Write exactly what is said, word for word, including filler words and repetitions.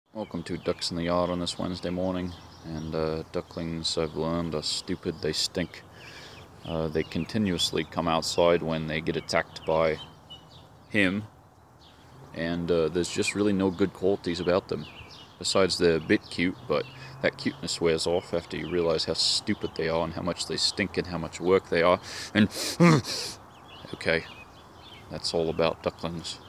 Welcome to Ducks in the Yard on this Wednesday morning, and uh, ducklings, I've learned, are stupid. They stink. Uh, they continuously come outside when they get attacked by him, and uh, there's just really no good qualities about them. Besides, they're a bit cute, but that cuteness wears off after you realize how stupid they are and how much they stink and how much work they are. And okay, that's all about ducklings.